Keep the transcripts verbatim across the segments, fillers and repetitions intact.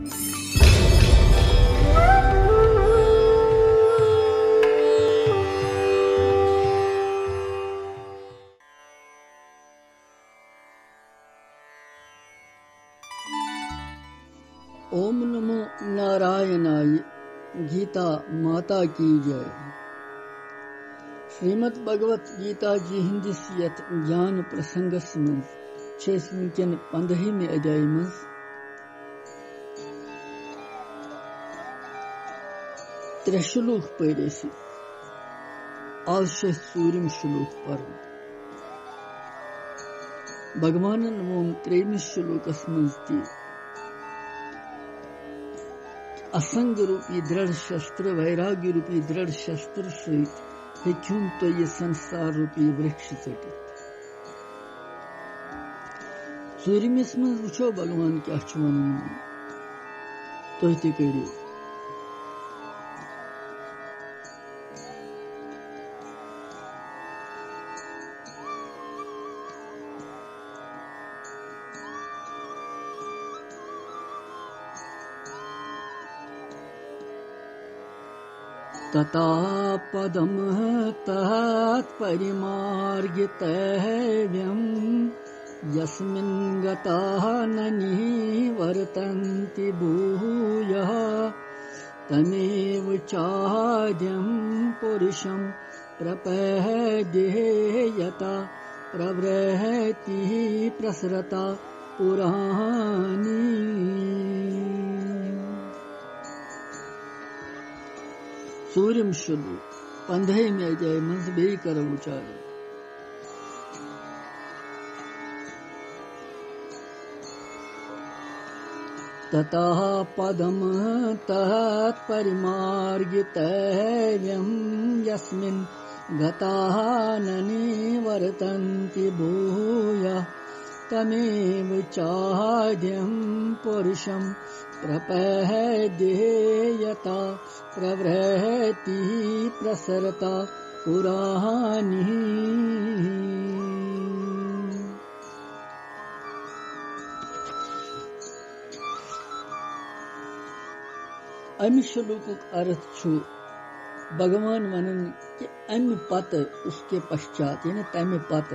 ओम नमो नारायणाय। गीता माता की जय। श्रीमद् भगवत गीता जी हिंदिस यथ ज्ञान प्रसंगस मज छेस वुनकन पंद्रहमे अध्याय मज त्रे शुलूक पर आज सूरम शुलूक पर भगवानन वोन त्रेमिस शुलूकस मज ती असंग रूपी दृढ़ शस्त्र वैराग्य रूपी दृढ़ शस्त्र सहित हेक्युन तो ये संसार रूपी वृक्ष चटित। सूरमिस मज वुचो भगवान क्या वन तुह ते करियो। तथा पदम तत् परिमार्गितव्यं यस्मिन् गताः न निवर्तन्ति भूयः तमेव चाद्यं पुरुषं प्रपद्ये यथा प्रवृत्ति प्रसरता पुराणी। सूर्यम शुलूक पंद्रहमे अध्याय मज बे कर उचार। ततः पदम तत् परिमार्गितव्यं यस्मिन् गताः न निवर्तन्ति भूयः तमेव चाद्यं पुरुषं प्रपद्ये यथा प्रवृत्ति प्रसरता पुराणी। अमि शुलूकुक अर्थ छु भगवान वनन कि अमि पत उसके पश्चात यानी तमि पत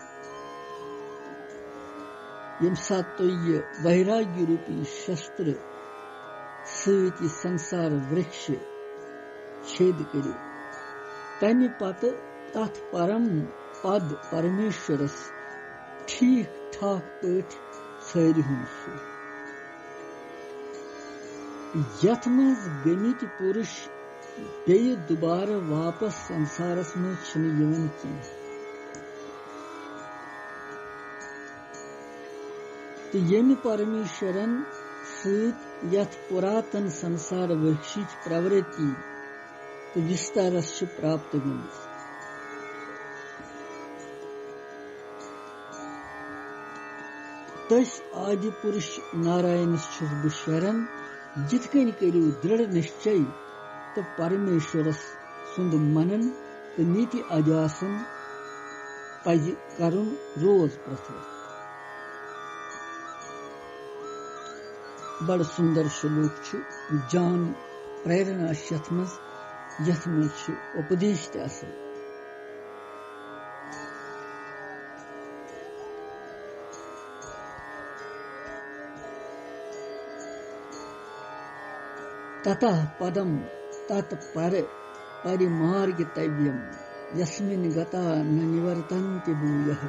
यम सात तो ये वैराग्य रूपी शस्त्र सहित संसार वृक्ष छेद करो तमि पत तथ परम पद परमेश्वरस ठीक ठाक पठ छरिहुन सु यथ मज गमित पुरुष बेय दोबारा वापस संसारस में छन यवन की। तो यमि परमेश्वरन सहित यथ पुरातन संसार वृक्षिच प्रवृत्ति तो विस्तारस प्राप्त गमस। तस आदि पुरुष नारायणस छुस बह शरण जितकन करियो दृढ़ निश्चय तो परमेश्वरस सुंद मनन तो नीति अध्यासन पज करुन रोज प्रथम। बड़ सुंदर श्लोक छु जान प्रेरणा यथ मज यथ मज उपदेश ते असल। ततः पदम तत् पर परिमार्गितव्यं यस्मिन् गता न निवर्तन्ति भूयः।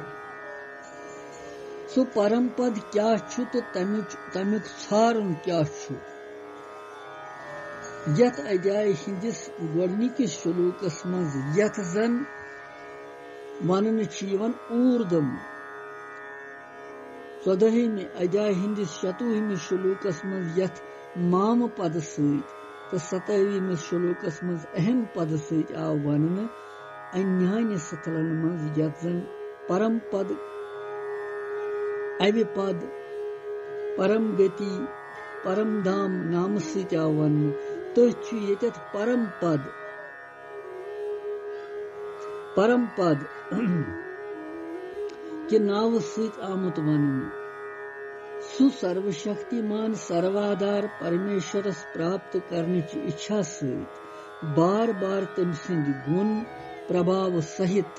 सो परम पद क्या छु तो तमिक छारुन क्या छु। यथ अध्याय हिंदिस गोडनिकिस श्लोकस मज यथ जन वनन छीवन ऊर्दम चौदहवें अध्याय हिंदिस शतुहवें श्लोकस मज यथ माम पद सहित तो सतहवें श्लोकस मज अहम पद सहित आव वनन अन्यान्य स्थलन मज यथ जन परम पद अवि पद परम गति परम धाम नाम सहित आव वन तो यत परम पद परम पद के नाव सहित आमुत वनन सु सर्वशक्तिमान सर्वाधार परमेश्वरस प्राप्त करने की इच्छा सहित बार बार तम सिंद गुण प्रभाव सहित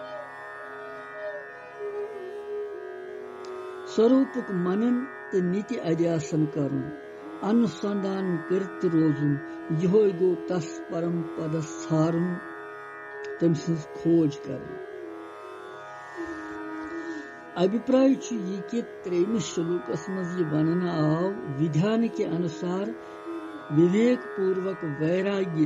स्वरूपक मनन तो नीति अध्यासन करुन अनुसंधान करते रोजुन यो गो तस परम पद सारुन तम सिंद खोज करुन। अभिप्राय यह कि त्रेमिस श्लोकस मज वन आव विधान के अनुसार विवेक पूर्वक वैराग्य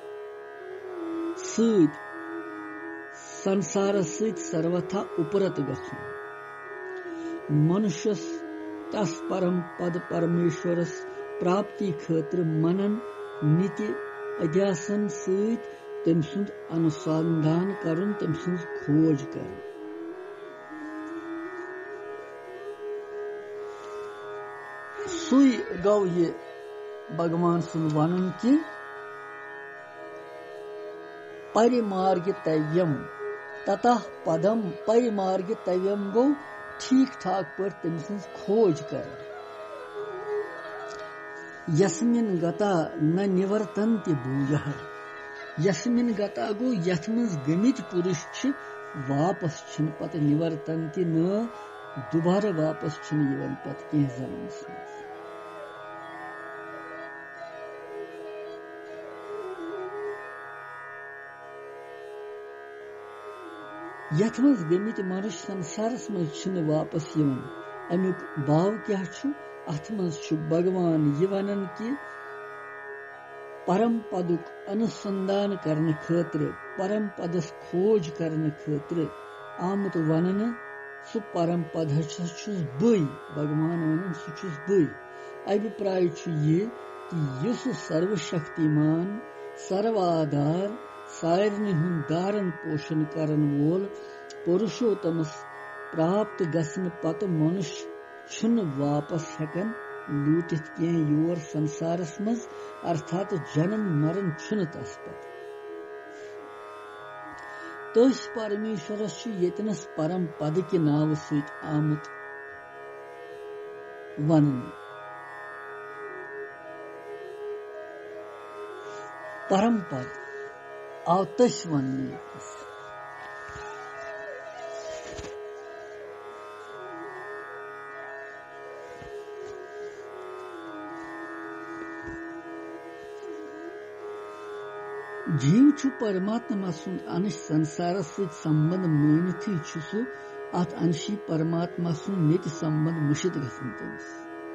सहित संसार सहित सर्वथा उपरत गछुन मनुष्य तस परम पद परमेश्वरस प्राप्ति खातिर मनन नीति अध्यासन सहित तम सुंद अनुसंधान करुन तम सुंद खोज करुन। सुई गौ ये भगवान सुन वनन कि परिमार्गितव्यम ततः पदम परिमार्गितव्यम गो ठीक ठाक पर तम सुन खोज कर यस्मिन गता न निवर्तन्ति भूयः यस्मिन गता गो यथ मज गमित पुरुष छ वापस छन पत निवर्तन्ति न दोबारा वापस छन यवन पत कह जन्मस यथ मज गमित मनुष्य संसारस मज छन वापस यवन अमुक भाव क्या छु अथ मज छु भगवान ये वनन कि परम पदुक अनुसंधान करने खातिर परम पदस खोज करने खातिर आमुत वनन सु परम पद छुस बई भगवान वनन सु छुस बई। अभिप्राय छु ये कि युस सर्वशक्तिमान सर्वाधार सारनि हुन दारन पोषण करन वोल पुरुषोत्तमस प्राप्त गसन पत मनुष्य छुन वापस हेकन लूटित के योर संसारस मज अर्थात जन्म मरण छुन तस पत तस परमेश्वरस यतनस परम पद के नाव सहित आमुत वनन परम पद आवतश वनने जीव छु परमात्मा सुन अंश संसार से संबंध मानिथी छु अत अंशी परमात्मा सुन नित्य संबंध मुशित गसन तमिस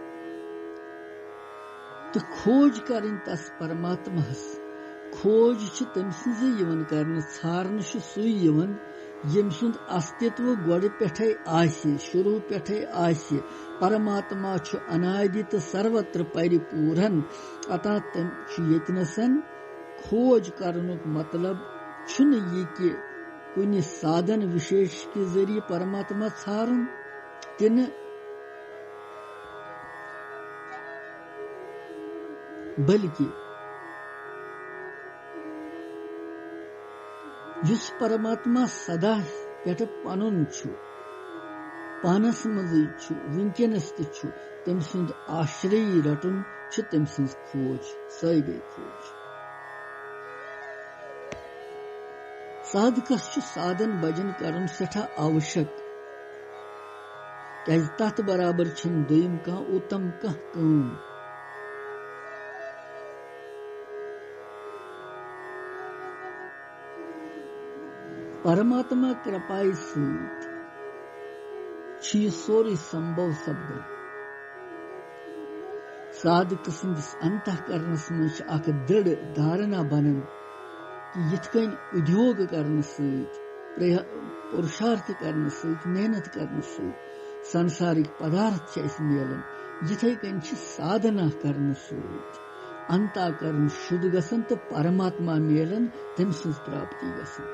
तो खोज करें तस परमात्मा खोज छु तम सिंजे यवन करने छारन छु सुई यवन यम सुंद अस्तित्व गोड़ पेठे आसे शुरू पेठे आसे परमात्मा छु अनादित सर्वत्र परिपूर्ण अतः तम छु यतनसन खोज करनुक मतलब छुन ये कि कुछ साधन विशेष के जरिए परमात्मा छारन तिन बल्कि जिस परमात्मा सदा पेट पनुन छु पानस मज छु विंकनस छु तम सुंद आश्रय रटुन छु तम सुंद खोज सही गई खोज साधकस छु साधन भजन करन सेठा आवश्यक क्या तथ बराबर छन दोयम का उत्तम कह काम परमात्मा कृपाई सूत छी सोरी संभव शब्द साधक सिंदस अंतःकरणस मज अख दृढ़ धारणा बनन कि यिथकन उद्योग करने सहित पुरुषार्थ करने सहित मेहनत करने सहित सांसारिक पदार्थ मिलन यिथे कन साधना करने सहित अंतःकरण शुद्ध गसन तो परमात्मा मिलन तम सज प्राप्ति गसन।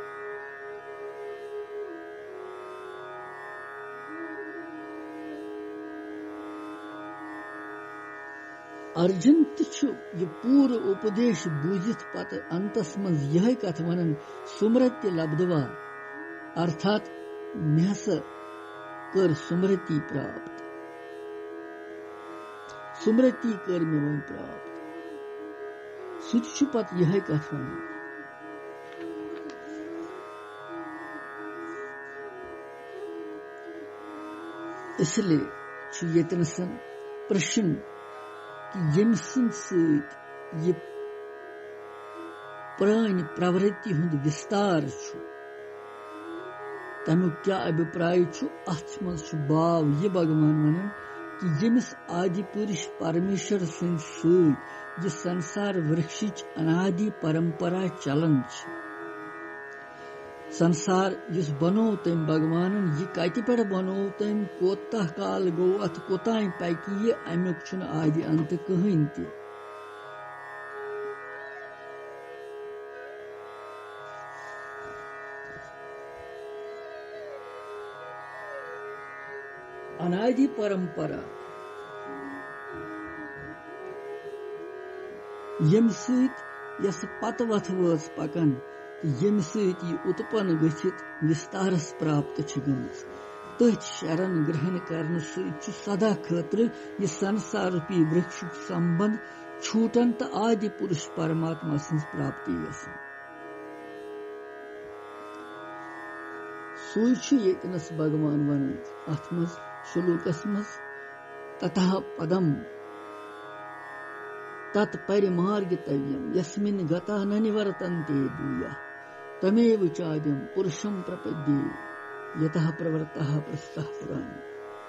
अर्जुन तु यह पूर्व उपदेश बूझित पत अंतस मज यह कथ वनन सुमृति लब्धवा अर्थात मेहस कर सुमृति प्राप्त सुमृति कर मे वन प्राप्त सुच पत यह कथ वन इसलिए यतनसन प्रश्न कि यम सत यह प्रान प्रवृत्ति हुंद विस्तार तमुक क्या अभिप्राय अथ मज बाव यह भगवान वन कि यमिस आदि पुरुष परमेश्वर सद सत यह संसार वृक्ष अनादि परंपरा चलन संसार युस बनो तम भगवान यह कत पे बनो तम कोता काल गो अत कोतान पैकी यह अमुक आदि अंत कहीं त अनादि परंपरा यम सत यस पत वथ वस पकन यम सत यह उत्पन्न गथित विस्तारस प्राप्त गमत तथ शरण ग्रहण करने सत सदा खतर यह संसार रूपी वृक्ष संबंध छूटन तो आदि पुरुष परमात्मा सं प्राप्ति गसन सो यतनस भगवान वन अथ मज श्लोकस मज ततः पदम तत्परिमार्गितव्यम यस्मिन् गता न निवर्तन्ते भूयः तमेव चाद्यं पुरुषं प्रपद्ये यतः प्रवृत्तः प्रस्तः पुराणी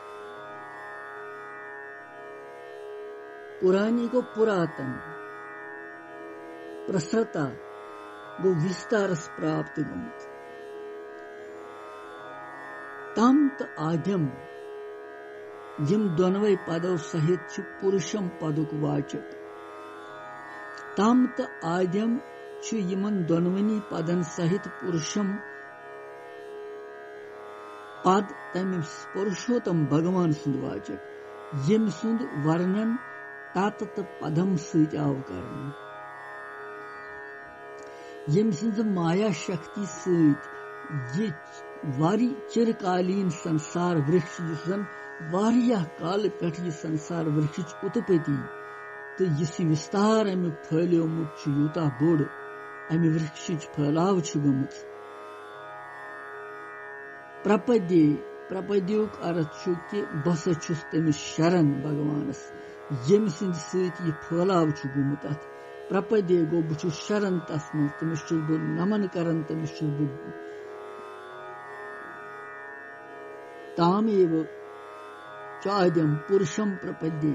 पुरानी को पुरातन प्रसृता गो विस्तारस प्राप्त गमत तम त आद्यम यम दोनवे पदों सहित पुरुषम पदुक वाचक तम त आद्यम यमन दोनवनी पदन सहित पुरुषम पद तमिस पुरुषोत्तम भगवान सुंद वाचक यम सुंद वर्णन तत पदम सत आव करने यम सुंद माया शक्ति सत ये वारी चिरकालीन संसार वृक्ष जिसन वारिया काल पे यह संसार वृक्ष उत्पत्ति तो यह विस्तार अमुक फैलियोमुत यूता बोड़ अमि वृक्ष फैलाव गमुत प्रपद्ये प्रपद्युक अर्थ कि बस छुस तमिस शरण भगवानस यम सिंद सत यह फैलाव गमुत अत प्रपद्ये गो बु शरण तस मज तमिस बु नमन करन तमिस बु तामेव चाद्यम पुरुषम प्रपद्ये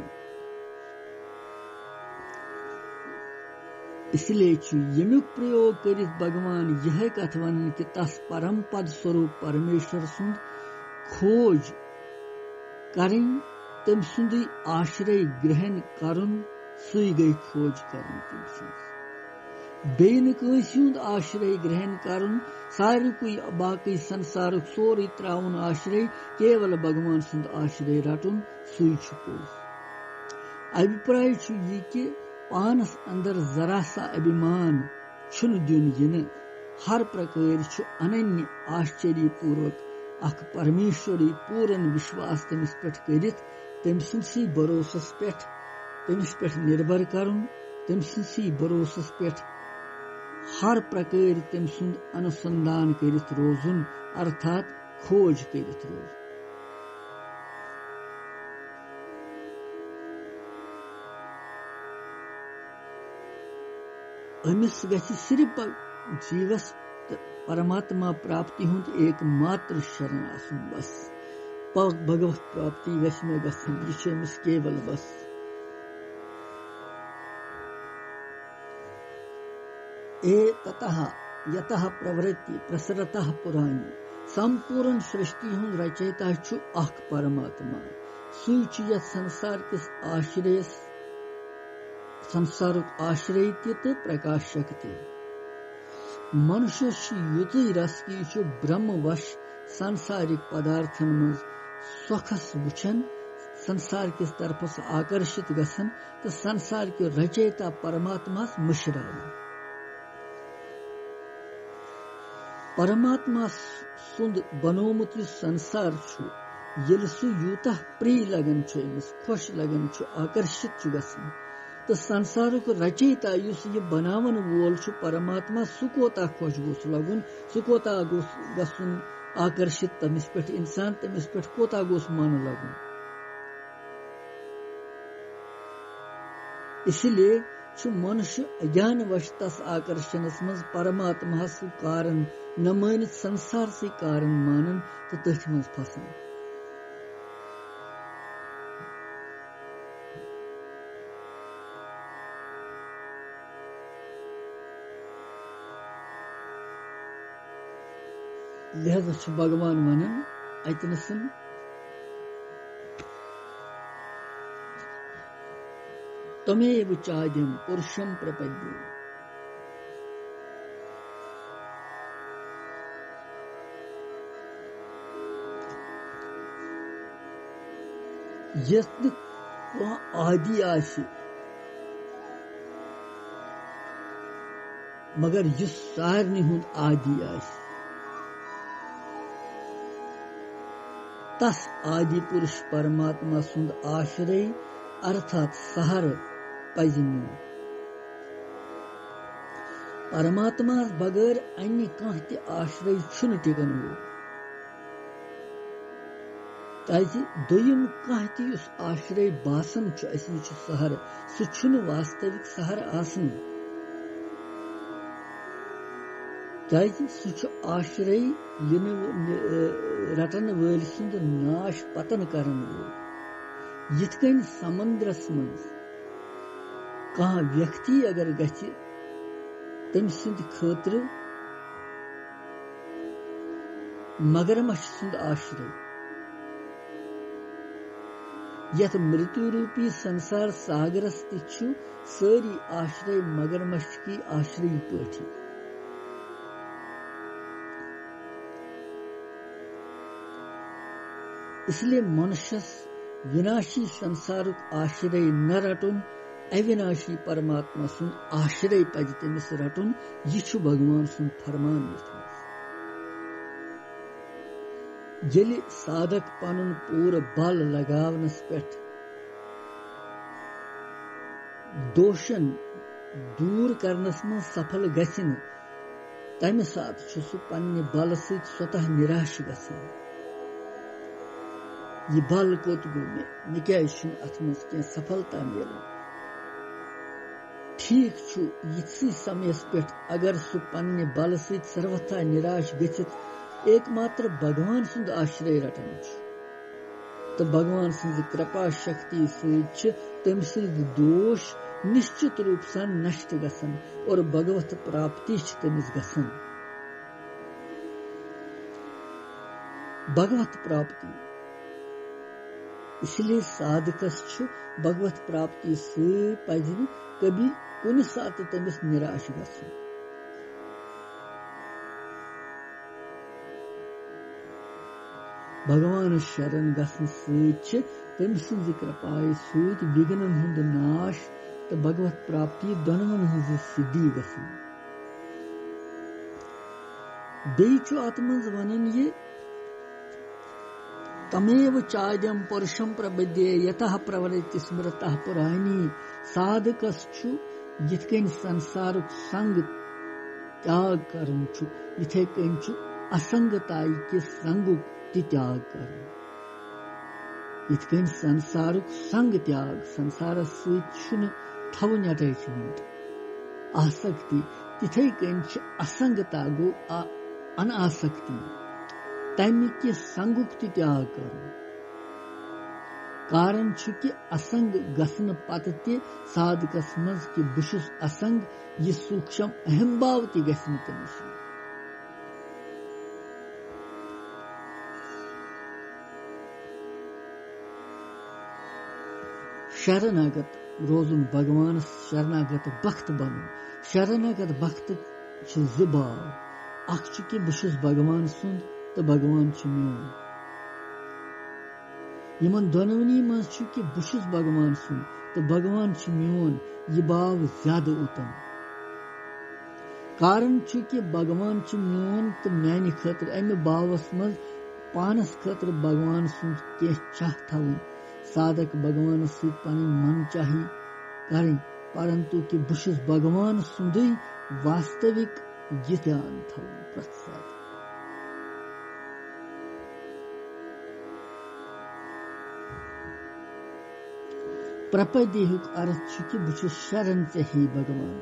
इसलिए यमुक प्रयोग कर भगवान यह कथ वन कि तस परम पद स्वरूप परमेश्वर सुंद खोज करें तम सुंद आश्रय ग्रहण करुन सुई गई खोज करें तम सुंद बेन कंद आश्रय ग्रहण करुन सारे कोई बाकी संसार सोरी त्राउन आश्रय केवल भगवान सुंद आश्रय रटुन सुई पोस अभिप्राय यह कि पानस अंदर जरा सा अभिमान छुन दिन इन हर प्रकार अनन्य आश्चर्य पूर्वक अख परमेश्वरी पूरन विश्वास तमिस पे कर तम सी भरोसस पे तमिस पे निर्भर करुन तम सी भरोसस पे हर प्रकार तम सुंद अनुसंधान कर रोजुन अर्थात खोज कर रोज अमिस गछि सिर्फ जीवस परमात्मा प्राप्ति हुंद एक मात्र शरण आसुन बस भगवत प्राप्ति गछि में गसन यह केवल बस ए ततः यतः प्रवृत्ति प्रसरतः पुराणी संपूर्ण सृष्टि हुंद रचयिता छु अख परमात्मा सुच यथ संसार किस आश्रय संसार आश्रय तो प्रकाशक ते मनुष्य युत रस की ब्रह्मवश सांसारिक पदार्थन मज स्वखस वुचन संसार किस तरफ से आकर्षित गसन तो संसार के रचयिता परमात्मा मुशराव परमात्मा सुंद बनोमुत संसार छु येल सु यूता प्रिय लगन छु अमिस खुश लगन छु आकर्षित छु गसन तो संसारुक रचयिता युस ये बनावन वोल छु परमात्मा सु कोता खुश गोस लगुन सु कोता गोस गसन आकर्षित तमिस पेठ इंसान तमिस पेठ कोता गोस मान लगुन इसलिए छु मनुष्य अज्ञान वशतस आकर्षणस मज परमात्मा सु कारण न मानित संसार से कारण मानन तो तथ मज फसान लिहाजा छु भगवान वनन अतनसन तमेव चाद्यम पुरुषम प्रपद्ये यस्न आदि आसि मगर युस सारनि हुंद आदि आसि तस आदि पुरुष परमात्मा सुंद आश्रय अर्थात सहार पजन्यू परमात्मा बगैर अन्य कह त आश्रय छुन टिकन वो ताकि दोयम कह त उस आश्रय बासन छु असि छु सहार सु छुन वास्तविक सहार आसन ताकि सु छु आश्रय इन रटन वल सुंद नाश पतन करन वो यिथकन समुद्रस मज कह व्यक्ति अगर गछि तम सुंद खतर मगरमच्छ सुंद आश्रय यथ मृत्यु रूपी संसार सागरस तिछु सारी आश्रय मगरमच्छ की आश्रय पठी इसलिए मनुष्य विनाशी संसारुक आश्रय न रटुन अविनाशी परमात्मा सुन आश्रय पज तमिस रटुन यह भगवान सुन फरमान यदि साधक पनुन पूर बल लगावनस पेठ दोषन दूर करनस में सफल गसिन तमि सात सु पन्ने बल सहित स्वतः निराश गसन यह बल कोत गो मे मे क्या अत मज क्या सफलता मिलन ठीक छु यिथसी समयस पेठ अगर सु पन्ने बल सहित सर्वथा निराश गचित एकमात्र भगवान सुंद आश्रय रटन तो भगवान सुंद कृपा शक्ति सहित तम सद दोष निश्चित रूप से नष्ट गसन और भगवत प्राप्ति तमिस गसन भगवत प्राप्ति इसलिए साधकस भगवत प्राप्ति से पजन कभी कुन सात तमिस निराश गसन भगवान शरण गसन सत तम सज कृपाय सत विघ्नन हुंद नाश तो भगवत प्राप्ति दोनवन हज सिद्धि गसन बेचु अत मज वनन ये तमेव चाद्यम पुरुषम प्रबद्ये यतः प्रवृत्ति स्मृतः पुराणी साधकस्छु यिथकन संसारुक संग त्याग करन छु इथे कन छु असंगताई के संगुक त्याग करन यिथकन संसारुक संग त्याग संसार सुन थवन अटैचमेंट आसक्ति तिथे कन छु असंगता गो अनासक्ति तमि के संगुक त्याग कर कारण कि असंग गसन पत साधकस मज कि बुशुस असंग यह सूक्ष्म अहम भाव ति गसन तमिस शरणागत रोजुन भगवान शरणागत भक्त बन शरणागत भक्त जुबाव अख कि बुशुस भगवान सुंद तो भगवान मोन यमन दोनवनी मज कि बुशुस भगवान सुन तो भगवान मोन यह भाव ज्यादा उत्तम कारण कि भगवान मोन तो मान खतर अमे भावस मज पानस खतर भगवान सुन के चाह थवन साधक भगवान सहित पन मन चाही करें परंतु कि बुशुस भगवान सुंदई वास्तविक ध्यान थवन प्रसाद प्रपदेहुक अर्थ छु कि बुशुस शरण चाही भगवान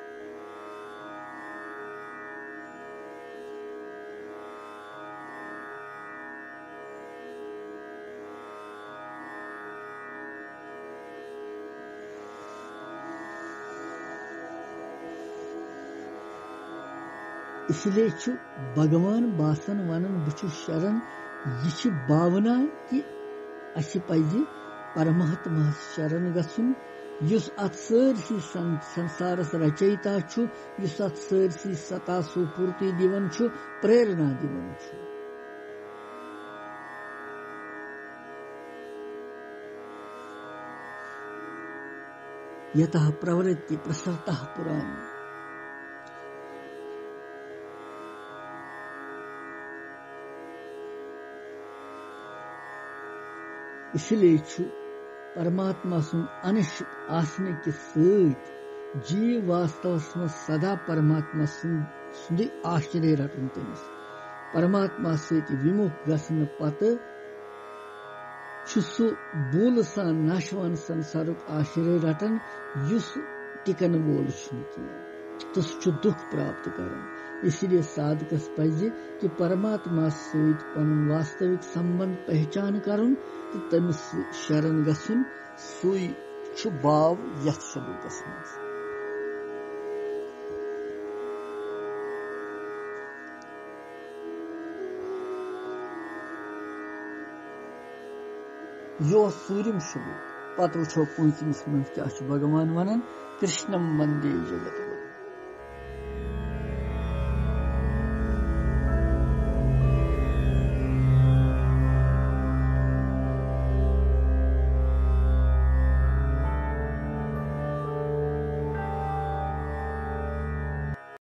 इसलिए छु भगवान बासन वनन बुछु शरण यह भावना कि अस पज परमात्मा शरण गसुन युस अत सरसी संसारस रचयिता छु युस अत सरसी सता सुपूर्ति दिवन छु प्रेरणा दिवन छु यतः प्रवृत्ति प्रसरतः पुराणी इसलिए छु परमात्मा सुन अनिश आसने के सत जीव वास्तव में सदा परमात्मा सुंद आश्चर्य रटन तमिस परमात्मा सत विमुख गसन पत सु बोल सा नशवान संसारुक आश्चर्य रटन युस टिकन बोल तो सु दुख प्राप्त कर इसलिए साधकस पज कि परमात्मा सहित पन वास्तविक संबंध पहचान करुन तो तमिस शरण गसुन सुई छु भाव यथ सलूकस मज यो सूर्यम श्लोक पत वुछो पूंचमिस मज क्या भगवान वनन कृष्णम वंदे जगत